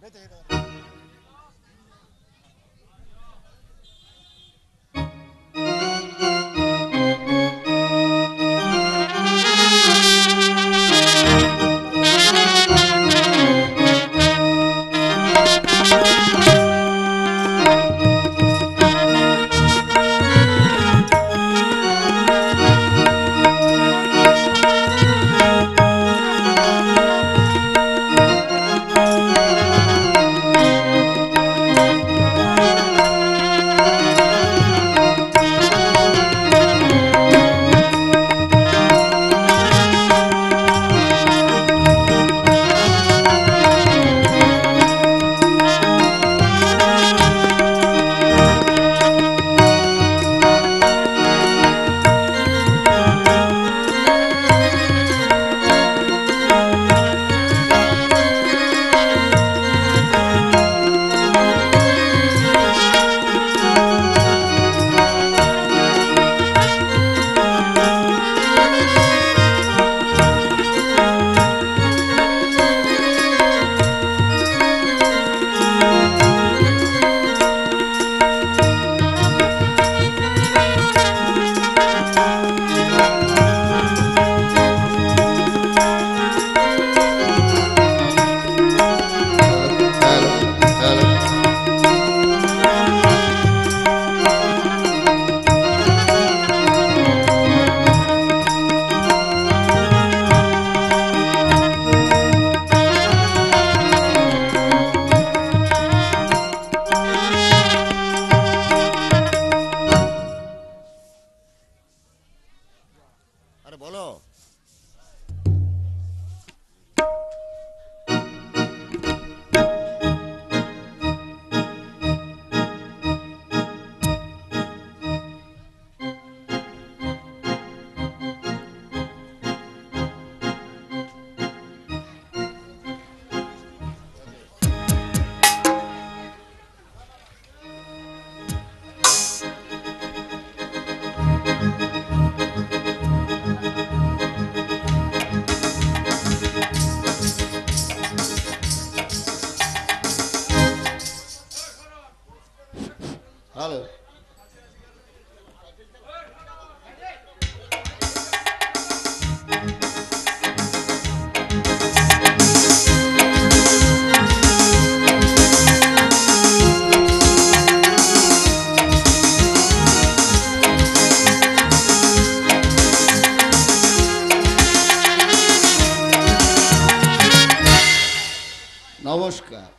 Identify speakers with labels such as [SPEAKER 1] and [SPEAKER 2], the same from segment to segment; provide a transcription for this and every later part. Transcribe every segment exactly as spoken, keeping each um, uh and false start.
[SPEAKER 1] নমস্কার।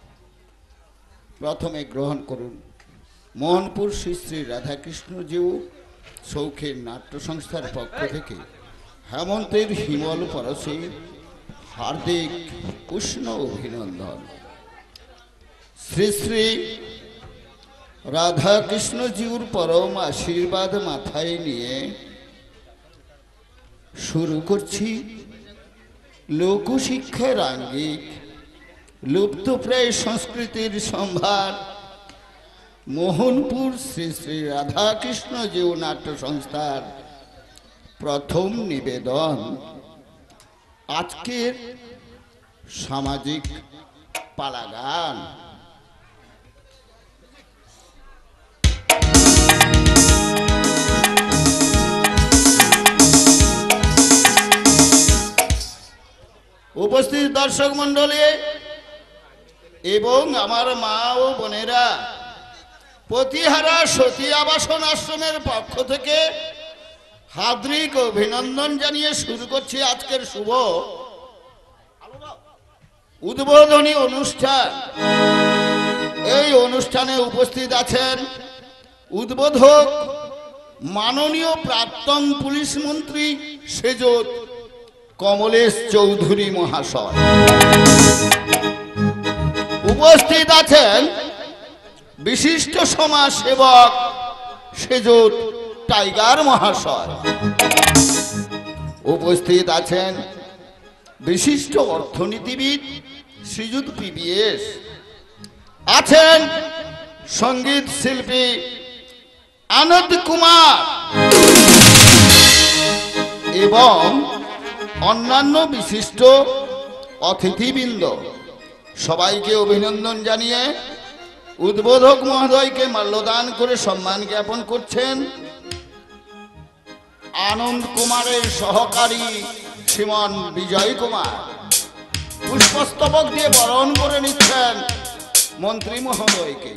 [SPEAKER 1] প্রথমে গ্রহণ করুন মোহনপুর শ্রী শ্রী রাধাকৃষ্ণজিউ সৌখের নাট্য সংস্থার পক্ষ থেকে হেমন্তের হিমল পরশে হার্দিক উষ্ণ অভিনন্দন। শ্রী শ্রী রাধাকৃষ্ণজিউর পরম আশীর্বাদ মাথায় নিয়ে শুরু করছি লোকশিক্ষার আঙ্গিক লুপ্তপ্রায় সংস্কৃতির সম্ভার মোহনপুর শ্রী শ্রী রাধাকৃষ্ণজিউ নাট্য সংস্থার প্রথম নিবেদন আজকের সামাজিক পালাগান। উপস্থিত দর্শক মণ্ডলী এবং আমার মা ও বোনেরা, প্রতিহারা সতী আবাসন আশ্রমের পক্ষ থেকে হার্দিক অভিনন্দন জানিয়ে শুরু করছি আজকের শুভ উদ্বোধনী অনুষ্ঠান। এই অনুষ্ঠানে উপস্থিত আছেন উদ্বোধক মাননীয় প্রাক্তন পুলিশ মন্ত্রী শ্রীযুত কমলেশ চৌধুরী মহাশয়। উপস্থিত আছেন বিশিষ্ট সমাজ সেবক শ্রীযুত টাইগার মহাশয়। উপস্থিত আছেন বিশিষ্ট অর্থনীতিবিদ শ্রীযুত পিবিএস। আছেন সঙ্গীত শিল্পী আনন্দ কুমার এবং অন্যান্য বিশিষ্ট অতিথিবৃন্দ। সবাইকে অভিনন্দন জানিয়ে উদ্বোধক মহোদয়কে মাল্যদান করে সম্মান জ্ঞাপন করছেন আনন্দ কুমারের সহকারী শ্রীমান বিজয় কুমার। পুষ্পস্তবক দিয়ে বরণ করে নিচ্ছেন মন্ত্রী মহোদয়কে।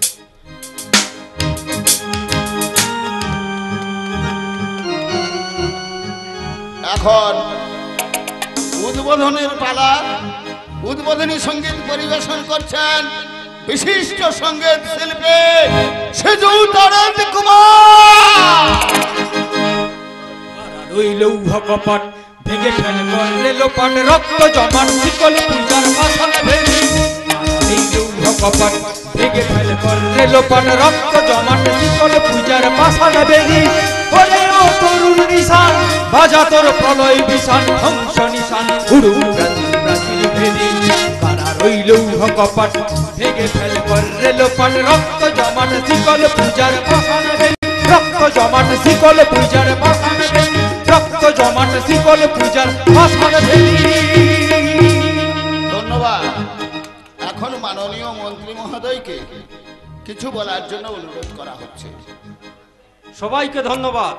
[SPEAKER 1] এখন উদ্বোধনের পালা। উদ্বোধনী সঙ্গীত পরিবেশন করছেন বিশিষ্ট সঙ্গীত শিল্পী শ্রীযুক্ত আনন্দ কুমার।
[SPEAKER 2] লৌহ কপট ভেঙে ফেলে করলে লোপাট রক্ত জমাট শিকল পূজার পাশান ভেঙে এই লৌহ কপট ভেঙে ফেলে করলে লোপাট রক্ত জমাট শিকল পূজার পাশান ভেঙে ওরে ও তরুণ নিশান বাজা তোর প্রলয় বিশান ধ্বংস নিশান উড়ু প্রাচীর প্রাচীর ভেঙে কারা রইল লৌহ কপট ভেঙে ফেলে করলে লোপাট রক্ত জমাট শিকল পূজার পাশান ভেঙে রক্ত জমাট শিকল পূজার পাশান ভেঙে রক্ত জমাট শিকল পূজার পাশান ভেঙে।
[SPEAKER 1] ধন্যবাদ। এখন মাননীয় মন্ত্রী মহোদয়কে কিছু বলার জন্য অনুরোধ করা হচ্ছে।
[SPEAKER 3] সবাইকে ধন্যবাদ।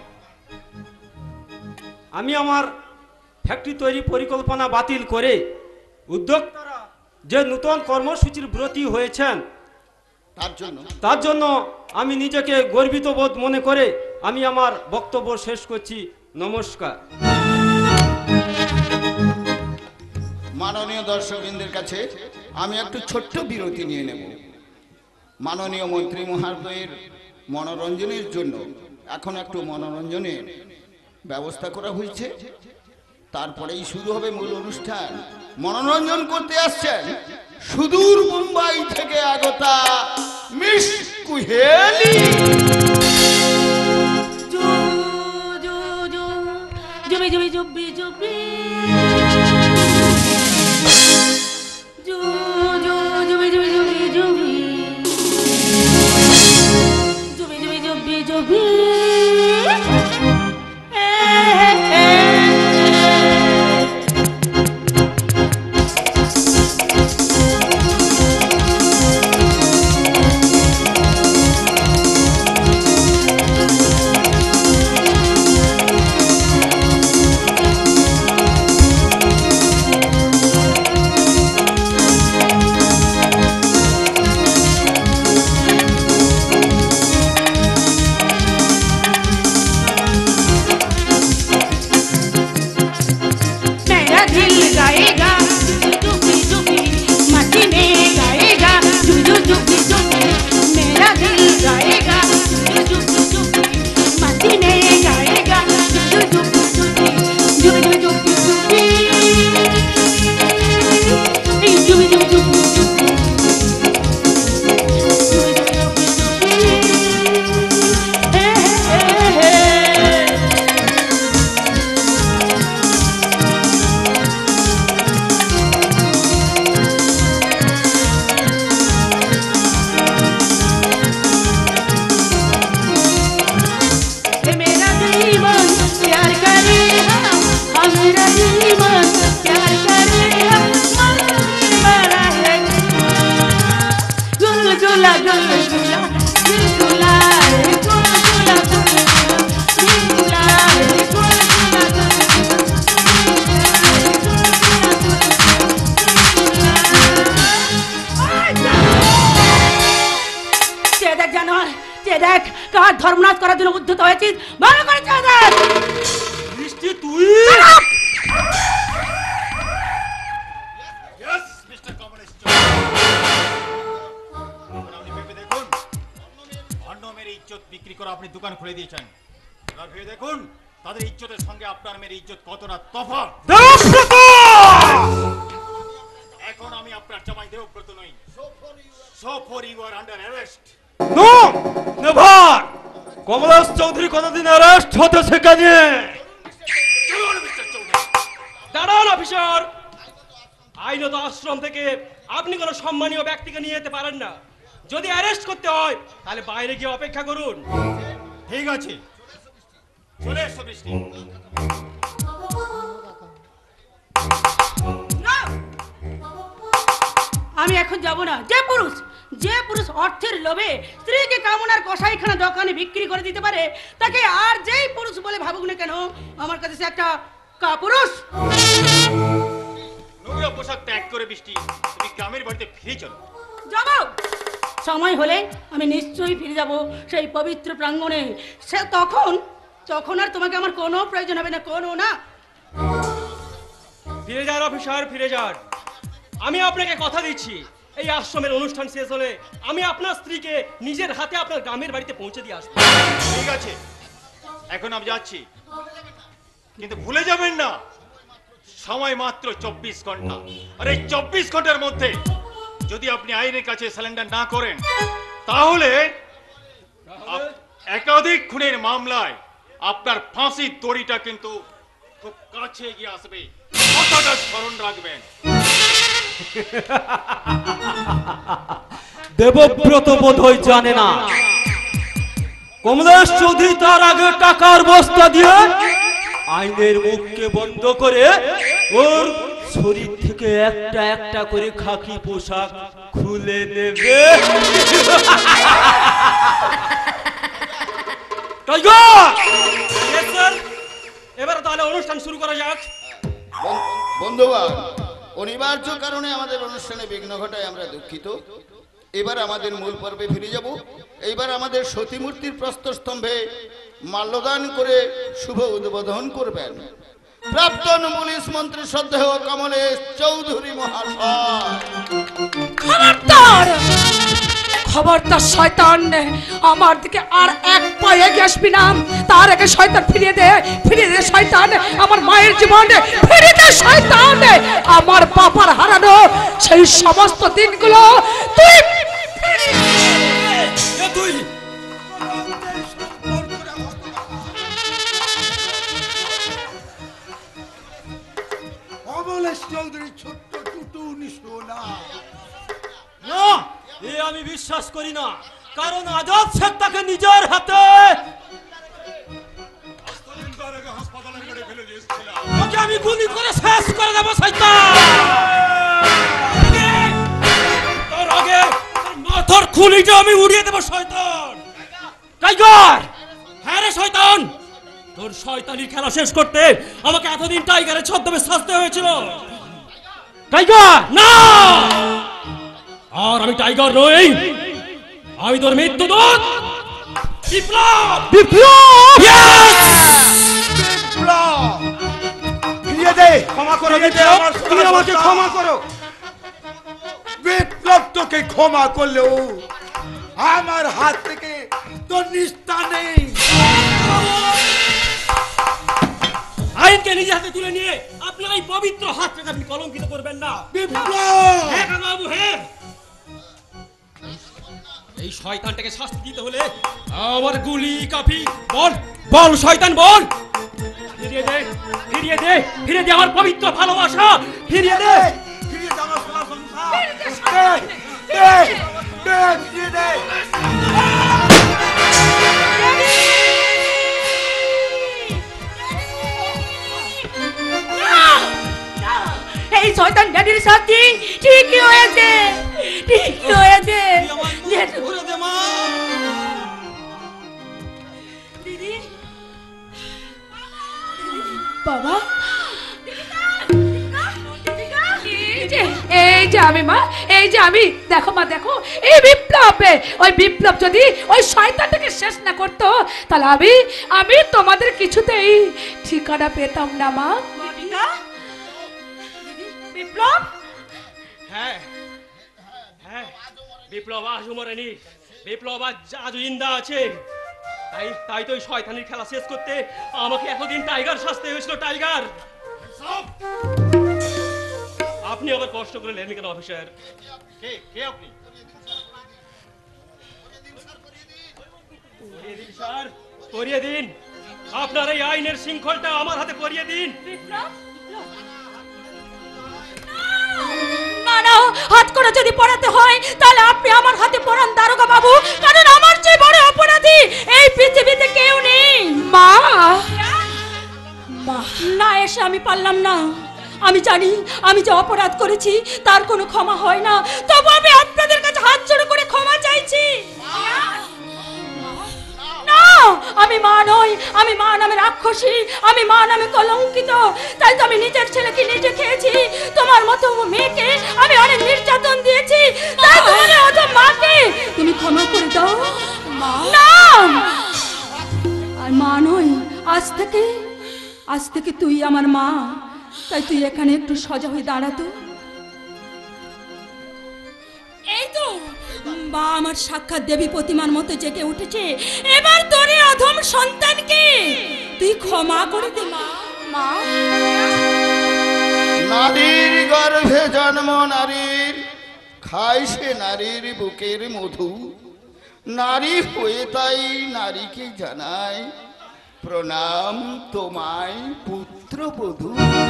[SPEAKER 3] আমি আমার ফ্যাক্টরি তৈরি পরিকল্পনা বাতিল করে উদ্যোক্তারা যে নতুন কর্মসূচির ব্রতী হয়েছেন
[SPEAKER 1] তার জন্য
[SPEAKER 3] তার জন্য আমি নিজেকে গর্বিত বোধ মনে করে আমি আমার বক্তব্য শেষ করছি। নমস্কার।
[SPEAKER 1] মাননীয় দর্শকবৃন্দের কাছে আমি একটু ছোট্ট বিরতি নিয়ে নেব। মাননীয় মন্ত্রী মহোদয়ের মনোরঞ্জনের জন্য এখন একটু মনোরঞ্জনের ব্যবস্থা করা হয়েছে, তারপরেই শুরু হবে মূল অনুষ্ঠান। মনোরঞ্জন করতে আসছেন সুদূর মুম্বাই থেকে আগতা মিস কুহেলি।
[SPEAKER 4] জুবি জুবি জুবি জুবি জু জু জুবি জুবি জুবি জুবি জুবি জুবি জুবি জুবি ধর্মনাশ করার জন্য উদ্ধত হয়েছিস। ভালো করে বৃষ্টি তুই বিক্রি করে আপনি দোকান খুলে দিয়েছেন। ভেবে দেখুন তাদের ইজ্জতের সঙ্গে আপনার মেয়ের ইজ্জত কতটা তফাৎ। এখন আমি আপনার জামাই দেবব্রত নই। So far you are under arrest.
[SPEAKER 3] No never. Kamlesh Chowdhury কতদিন অ্যারেস্ট হতে সেখানে? দাঁড়ান অফিসার, আইনত আশ্রম থেকে আপনি কোনো সম্মানীয় ব্যক্তিকে নিয়ে যেতে পারেন না। যদি অ্যারেস্ট করতে হয় তাহলে বাইরে গিয়ে অপেক্ষা করুন।
[SPEAKER 2] ঠিক আছে, চলে এসো বৃষ্টি।
[SPEAKER 5] আমি এখন যাব না। যে পুরুষ যে পুরুষ অর্থের লোভে স্ত্রীকে কামনার কষাইখানা দোকানে বিক্রি করে দিতে পারে, তাকে আর যেই পুরুষ বলে ভাবুক না কেন, আমার কাছে সে একটা কাপুরুষ।
[SPEAKER 4] নোংরা পোশাক ত্যাগ করে বৃষ্টি তুমি গ্রামের বাড়িতে ফিরে চলো।
[SPEAKER 5] যাব, সময় হলে আমি নিশ্চয়ই ফিরে যাব সেই পবিত্র প্রাঙ্গণে। সে তখন তখন আর তোমাকে আমার কোনো প্রয়োজন হবে না, কোনো না।
[SPEAKER 3] ফিরে যান অফিসার, ফিরে যান। আমি আপনাকে কথা দিচ্ছি, এই আশ্রমের অনুষ্ঠান শেষ হলে আমি আপনার স্ত্রীকে নিজের হাতে আপনার গ্রামের বাড়িতে পৌঁছে দিয়ে আসবো।
[SPEAKER 4] ঠিক আছে, এখন আমি যাচ্ছি, কিন্তু ভুলে যাবেন না সময় মাত্র চব্বিশ ঘন্টা। আর এই চব্বিশ ঘন্টার মধ্যে যদি আপনি আইনের কাছে সারেন্ডার না করেন, তাহলে আপ- একাধিক খুনের মামলায় আপনার ফাঁসির দড়িটা কিন্তু খুব কাছে গিয়ে আসবে। কথাটা স্মরণ রাখবেন।
[SPEAKER 2] দেবব্রত বোধহয় জানে না কমলেশ চৌধুরী তার আগে টাকার বস্তা দিয়ে আইনের মুখকে বন্ধ করে ওর শরীর থেকে একটা একটা করে খাকি পোশাক খুলে নেবে।
[SPEAKER 3] Yes, sir. এবার তাহলে অনুষ্ঠান শুরু করা যাক।
[SPEAKER 1] বন্ধুগণ, অনিবার্য কারণে আমাদের অনুষ্ঠানে বিঘ্ন ঘটায় আমরা দুঃখিত। এবার আমাদের মূল পর্বে ফিরে যাব। এইবার আমাদের সতীমূর্তির প্রস্তরস্তম্ভে মাল্যদান করে শুভ উদ্বোধন করবেন প্রাক্তন পুলিশ মন্ত্রী শ্রদ্ধেয় কমলেশ চৌধুরী মহাশয়।
[SPEAKER 6] খবরদার খবরদার শয়তান, আমার দিকে আর এক পা এগিয়ে আসবি না। তার আগে শয়তান ফিরিয়ে দে, ফিরিয়ে দে শয়তান আমার মায়ের জীবন, ফিরিয়ে দে শয়তান আমার বাবার হারানো সেই সমস্ত দিনগুলো তুই
[SPEAKER 2] তুই
[SPEAKER 7] কমলেশ চৌধুরী ছোট্ট টুটু নিষ্ঠুর না।
[SPEAKER 2] না, এ আমি বিশ্বাস করি না, কারণ আজাদ শেখ তাকে নিজের হাতে ওকে আমি গুলি করে শেষ করে দেবো শয়তান। তোর আগে তোর মাথার খুলিটা আমি উড়িয়ে দেবো শয়তান। টাইগার, হ্যাঁ রে শয়তান, তোর শয়তানি খেলা শেষ করতে আমাকে এতদিন টাইগারের ছদ্মবে সাজতে হয়েছিল। টাইগার না, আর আমি টাইগার নই, আমি তোর মৃত্যুদূত বিপ্লব। বিপ্লব,
[SPEAKER 7] ফিরিয়ে দে, ক্ষমা করো বিপ্লব, তুমি আমাকে ক্ষমা করো। বিপ্লব তোকে ক্ষমা করলেও আমার হাত থেকে তোর নিস্তার নেই।
[SPEAKER 3] আইনকে নিজের হাতে তুলে নিয়ে আপনার এই পবিত্র হাতটাকে আপনি কলঙ্কিত করবেন না।
[SPEAKER 7] বিপ্লব,
[SPEAKER 3] হ্যাঁ বাবু, হ্যাঁ, এই শয়তানটাকে শাস্তি দিতে হলে আমার গুলি কাফি। বল বল শয়তান বল, ফিরিয়ে দে, ফিরিয়ে দে, ফিরিয়ে দে আমার পবিত্র ভালোবাসা, ফিরিয়ে দে।
[SPEAKER 7] ফিরিয়ে দে আমার সোনার সংসার। দে, দে, দে, ফিরিয়ে দে।
[SPEAKER 5] এই শয়তান ড্যাডির শাস্তি ঠিকই হয়েছে, ঠিকই হয়েছে। দিদি,
[SPEAKER 6] বাবা এই যে আমি মা, এই যে আমি, দেখো মা দেখো, এই বিপ্লব, ওই বিপ্লব যদি ওই শয়তানটাকে শেষ না করতো, তাহলে আমি আমি তোমাদের কিছুতেই ঠিকানা পেতাম না মা।
[SPEAKER 5] বিপ্লব,
[SPEAKER 3] হ্যাঁ হ্যাঁ, বিপ্লব আজ মরেনি, বিপ্লব আজ আজও জিন্দা আছে। তাই তাই তো ওই শয়তানির খেলা শেষ করতে আমাকে এতদিন টাইগার সাজতে হয়েছিল। টাইগার, আপনি আবার কষ্ট করে নেন কেন অফিসার?
[SPEAKER 4] কে কে আপনি?
[SPEAKER 3] করিয়ে দিন স্যার, করিয়ে দিন, আপনার এই আইনের শৃঙ্খলটা আমার হাতে করিয়ে দিন।
[SPEAKER 6] না না, হাত করে যদি পড়াতে হয় তাহলে আপনি আমার হাতে পড়ান দারোগা বাবু, কারণ আমার চেয়ে বড় অপরাধী এই পৃথিবীতে কেউ নেই। মা মা না এসে আমি পারলাম না, আমি জানি আমি যে অপরাধ করেছি তার কোনো ক্ষমা হয় না, তবু নামে কলঙ্কিত, তাই তো আমি নিজের ছেলেকে নিজে খেয়েছি। তোমার মতো মেয়েকে আমি অনেক নির্যাতন দিয়েছি, তাই তোমার মতো মাকে তুমি ক্ষমা করে দাও। না, আর মা নয়, আজ থেকে আজ থেকে তুই আমার মা। তাই তুই এখানে একটু সোজা হয়ে দাঁড়াতো। এই তো মা আমার সাক্ষাৎ দেবী প্রতিমার মতো জেগে উঠেছে। এবার তোর এই অধম সন্তানকে তুই ক্ষমা করে দে মা। মা,
[SPEAKER 1] নারীর গর্ভে জন্ম নারীর, খায় সে নারীর বুকের মধু। নারী হয়ে তাই নারীকে জানায় প্রণাম তোমায় পুত্রবধূ।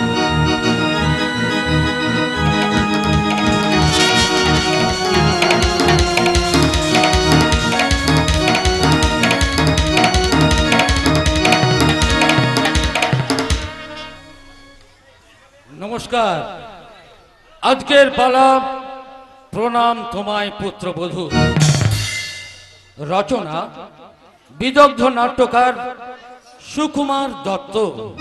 [SPEAKER 2] নমস্কার। আজকের পালা প্রণাম তোমায় পুত্রবধূ। রচনা বিদগ্ধ নাট্যকার সুকুমার দত্ত।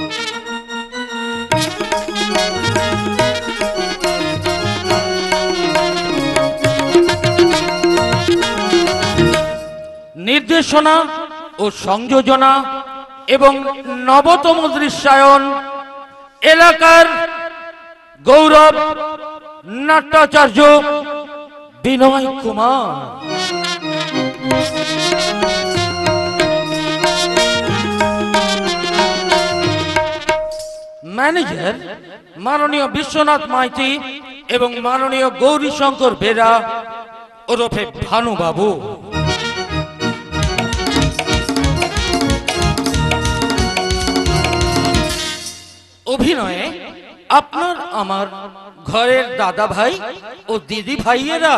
[SPEAKER 2] নির্দেশনা ও সংযোজনা এবং নবতম দৃশ্যায়ন এলাকার গৌরব নাট্যাচার্য বিনয় কুমার। ম্যানেজার মাননীয় বিশ্বনাথ মাইতি এবং মাননীয় গৌরী শঙ্কর বেরা ওরফে ভানুবাবু। অভিনয়ে আপনার আমার ঘরের দাদা ভাই ও দিদি ভাইয়েরা।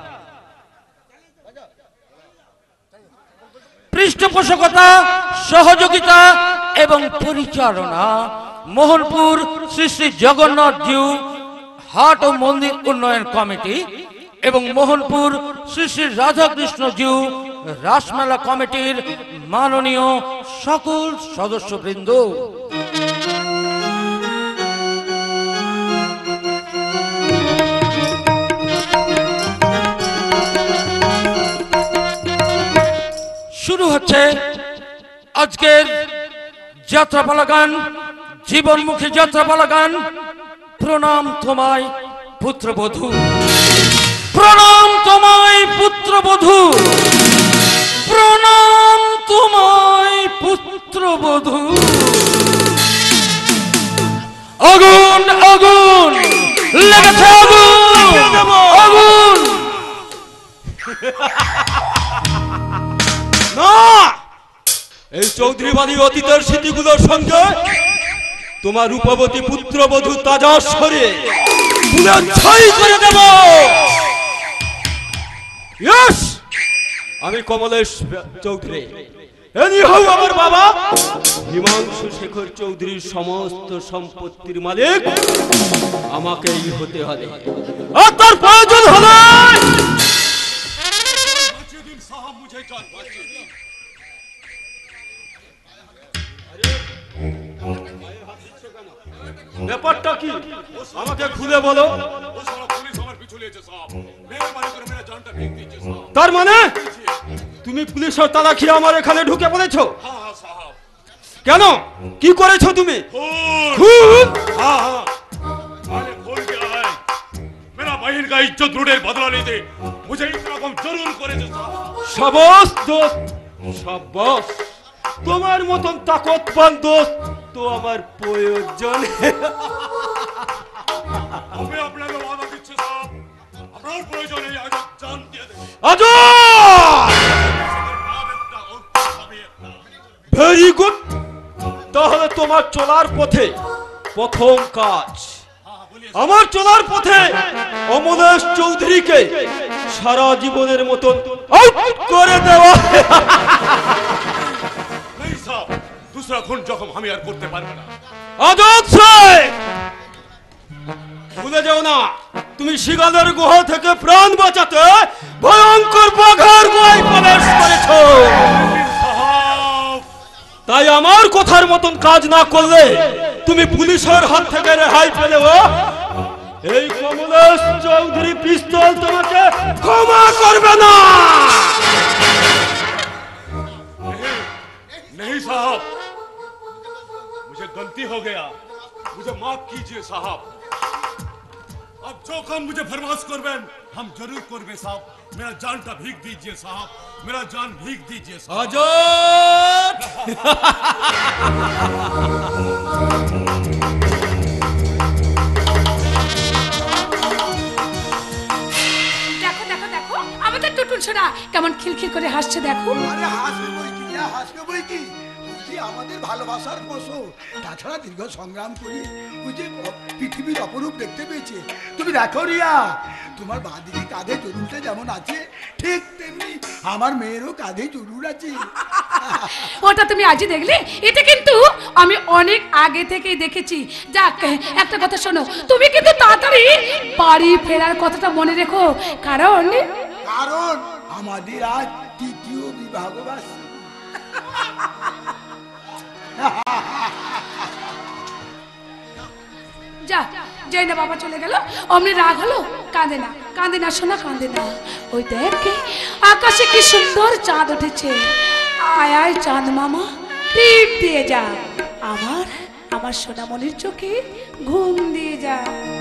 [SPEAKER 2] পৃষ্ঠপোষকতা, সহযোগিতা এবং পরিচালনা মোহনপুর শ্রী শ্রী জগন্নাথ জিউ হাট ও মন্দির উন্নয়ন কমিটি এবং মোহনপুর শ্রী শ্রী রাধাকৃষ্ণ জিউ রাসমেলা কমিটির মাননীয় সকল সদস্যবৃন্দ। শুরু হচ্ছে আজকের যাত্রাপালা গান, জীবনমুখী যাত্রাপালা গান প্রণাম তোমায় পুত্রবধূ। প্রণাম তোমায় পুত্রবধূ, প্রণাম তোমায় পুত্রবধূ। আগুন আগুন লেগেছে, আগুন আগুন।
[SPEAKER 8] না, এই চৌধুরীবাদী অতীতের স্মৃতিগুলোর সঙ্গে তোমার রূপবতী পুত্রবধূ তাজা স্বরে ছাই করে দেব। ইয়েস, আমি কমলেশ চৌধুরী, এনি হও আমার বাবা হিমাংশু শেখর চৌধুরীর সমস্ত সম্পত্তির মালিক আমাকেই হতে হবে। আর তার প্রয়োজন হলে ব্যাপারটা কি আমাকে খুলে বলো। তার মানে তুমি পুলিশের তালা খেয়ে আমার এখানে ঢুকে পড়েছো? কেন, কি করেছো তুমি? তোমার মতন তাকতবান দোস্ত তো আমার প্রয়োজন। ভেরি গুড, তাহলে তোমার চলার পথে প্রথম কাজ আমার চলার পথে অমলেশ চৌধুরীকে সারা জীবনের মতন আউট করে দেওয়া।
[SPEAKER 9] दूसरा खून जख्म हम यार करते पारबो ना।
[SPEAKER 8] আজাদ সাহেব, ভুলে যাও না তুমি শিগালের গুহা থেকে প্রাণ বাঁচাতে ভয়ঙ্কর বাঘের গুহায় প্রবেশ করেছো। তাই আমার কথার মতন কাজ না করলে তুমি পুলিশের হাত থেকে রেহাই পেলে ও এই কমলেশ চৌধুরী পিস্তল তোমাকে ক্ষমা করবে না।
[SPEAKER 9] नहीं साहब, मुझे गलती हो गया, मुझे माफ कीजिए साहब। अब जो काम मुझे फरमाश करबेन हम जरूर करबे साहब। मेरा जान का भीख दीजिए साहब, मेरा जान भीख दीजिए साहब।
[SPEAKER 8] আজত
[SPEAKER 6] দেখো দেখো দেখো আমাদের টুটুল ছোড়া কেমন খিলখিল করে হাসছে দেখো।
[SPEAKER 7] আরে হাসবে বই কি, যা হাসবে বই কি, বুঝলি আমাদের ভালোবাসার ফসল। তাছাড়া দীর্ঘ সংগ্রাম করি ওই যে পৃথিবীর অপরূপ দেখতে পেয়েছে। তুমি দেখো রিয়া, তোমার বাঁদিকে কাঁধে জরুরটা যেমন আছে ঠিক তেমনি আমার মেয়েরও কাঁধে জরুর আছে।
[SPEAKER 6] ওটা তুমি আজই দেখলে? এটা কিন্তু আমি অনেক আগে থেকেই দেখেছি। যাক একটা কথা শোনো, তুমি কিন্তু তাড়াতাড়ি বাড়ি ফেরার কথাটা মনে রেখো, কারণ
[SPEAKER 7] কারণ আমাদের আজ তৃতীয় বিবাহ বার্ষিকী।
[SPEAKER 6] যা যাই না, বাবা চলে গেল অমনি রাগ হলো। কাঁদে না কাঁদে না সোনা, কাঁদে না। ওই দেখ আকাশে কি সুন্দর চাঁদ উঠেছে। আয় আয় চাঁদ মামা, টিপ দিয়ে যা আমার আমার সোনামণির চোখে ঘুম দিয়ে যা।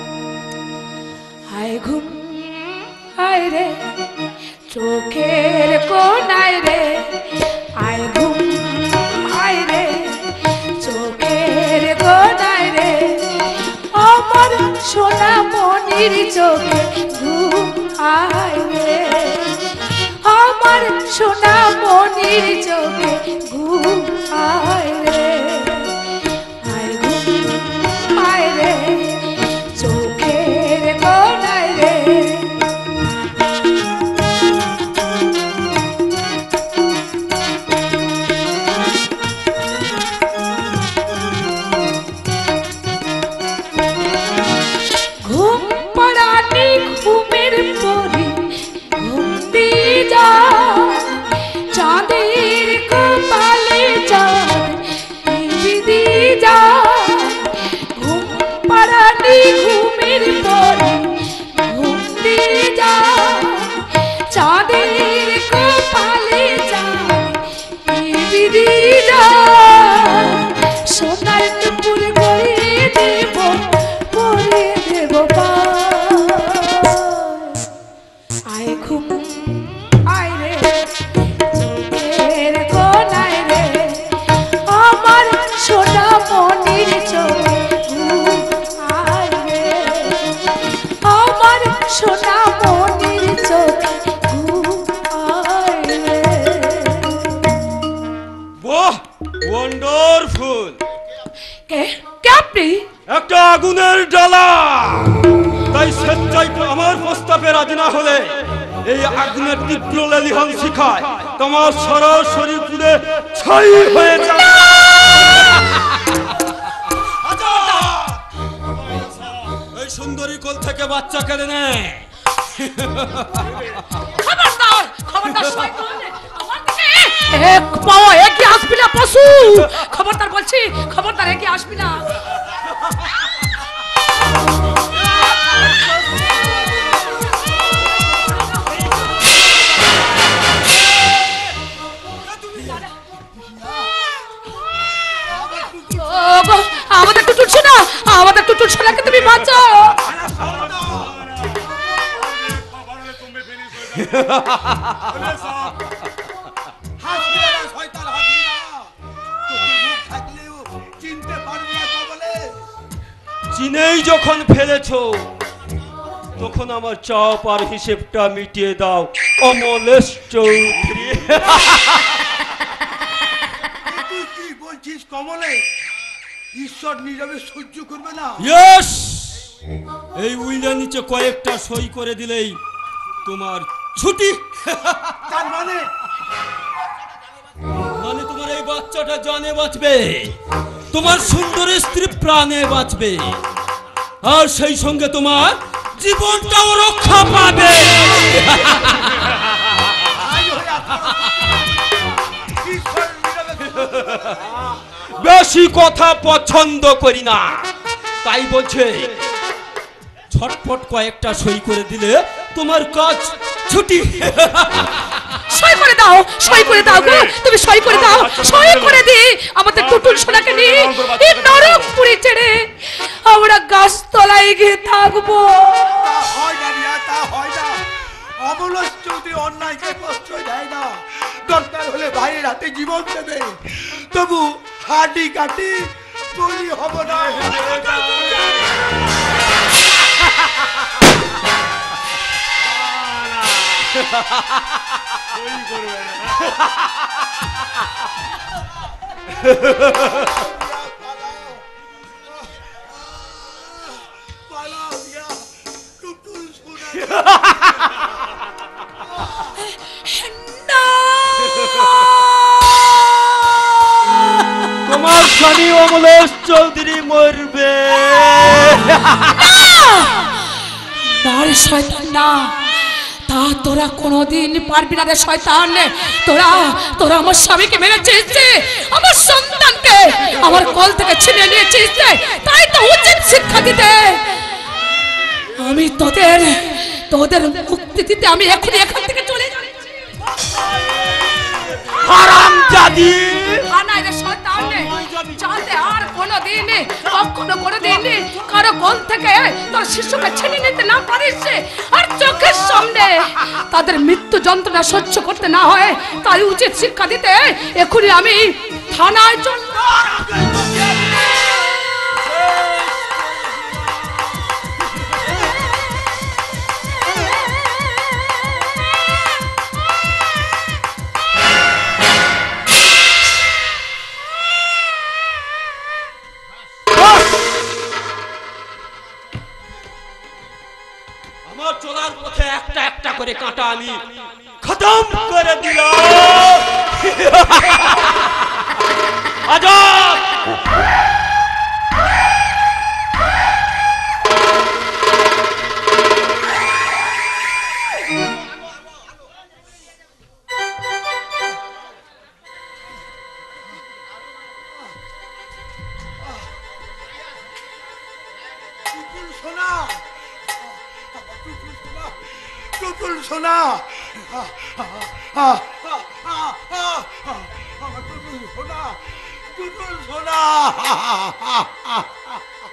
[SPEAKER 6] আয় ঘুম আয় রে চোখের কোনায় রে, আয় ঘুম আয় রে চোখের কোনায় রে, আমার সোনামণির চোখে ঘুম আয় রে, আমার সোনামণির চোখে ঘুম আয় রে, আয় ঘুম আয় রে চোখের কোনায় রে। ঘুম পড়ানি ঘুমের পরি ঘুম দিয়ে যা, চাঁদের কপালে চাঁদ দিয়ে যা। ঘুম পড়ানি ঘুমের পরি ঘুম দিয়ে যা, চাঁদের কপালে চাঁদ দিয়ে যা। সোনার টুকুর গড়িয়ে দেব পরে দেব আয় ঘুম আয় রে চোখের কোনায় রে, আমার সোনামণির চোখে ঘুম আয় রে, আমার সোনামণির চোখে ঘুম আয় রে।
[SPEAKER 8] বাহ, ওয়ান্ডারফুল।
[SPEAKER 6] কে কে আপনি?
[SPEAKER 8] একটা আগুনের জ্বালা, তাই স্বেচ্ছায় আমার প্রস্তাবে রাজি না হলে এই আগুনের তীব্র লেলিহান শিখায় তোমার সরাসরি পুড়ে ছাই হয়ে যাবে। এই সুন্দরী কোল থেকে বাচ্চা কেড়ে নে।
[SPEAKER 6] খবরদার খবরদার শয়তান, আমার দিকে এক পাও এগি আসবি না পশু। খবরদার বলছি, খবরদার এগি আসবি না। ওগো, আমাদের টুটুল শোনা, আমাদের টুটুল শোনাকে তুমি বাঁচাও।
[SPEAKER 7] হাসবি না শয়তান, হাসবি না। তোকে মুখ থাকলেও চিনতে পারবি না বলে।
[SPEAKER 8] চিনেই যখন ফেলেছো তখন আমার চাপ আর হিসেবটা মিটিয়ে দাও কমলেশ চৌধুরী।
[SPEAKER 7] তুই কি বলছিস কমলে? ঈশ্বর নীরবে সহ্য করবে না?
[SPEAKER 8] ইয়েস, এই উইলের নিচে কয়েকটা সই করে দিলেই তোমার ছুটি।
[SPEAKER 7] তার মানে
[SPEAKER 8] মানে তোমার এই বাচ্চাটা জানে বাঁচবে, তোমার সুন্দর স্ত্রী প্রাণে বাঁচবে, আর সেই সঙ্গে তোমার জীবনটাও রক্ষা পাবে।
[SPEAKER 7] ঈশ্বর নীরবে
[SPEAKER 8] বেশ বাসি কথা পছন্দ করি না, তাই বলছে ঝটপট কয়েকটা সই করে দিলে তোমার কাজ ছুটি।
[SPEAKER 6] সই করে দাও, সই করে দাও গো, তুমি সই করে দাও, সই করে দি। আমাদের টুটুল সোনাকে নিয়ে এই নরক পুরি ছেড়ে আমরা গাছতলায় গিয়ে থাকবো।
[SPEAKER 7] তা হয় না রিয়া, তা হয় না। অমলেশ চৌধুরী অন্যায়কে প্রশ্রয় দেয় না, দরকার হলে ভাইয়ের হাতে জীবন দেবে, তবু হাঁটি কাটি বলি হব না। পালাও রিয়া, টুটুল সোনা।
[SPEAKER 8] তোমার স্বামী অমলেশ চৌধুরী মরবে
[SPEAKER 6] না রে শয়তান, না, তা তোরা কোনোদিন পারবি না রে শয়তান। তোরা তোরা আমার স্বামীকে মেরেছিস, আমার সন্তানকে আমার কোল থেকে ছিনে নিয়েছিস, তাই তো উচিত শিক্ষা দিতে। আমি তোদের তোদের মুক্তি দিতে আমি এখনই এখান থেকে চলে যাচ্ছি।
[SPEAKER 8] হারামজাদি!
[SPEAKER 6] আনাই রে শয়তান, যাতে আর কোনোদিন কখনো কোনোদিন কারো কোল থেকে তোর শিশুকে ছিনে নিতে না পারিস, আর চোখের সামনে তাদের মৃত্যু যন্ত্রণা সহ্য করতে না হয়, তাই উচিত শিক্ষা দিতে এখনই আমি থানায় চল।
[SPEAKER 8] আমার চলার পথে একটা একটা করে কাঁটা আমি খতম করে দিলাম। আজাদ!
[SPEAKER 7] টুটুল সোনা, টুটুল সোনা, আমার টুটুল সোনা, টুটুল সোনা।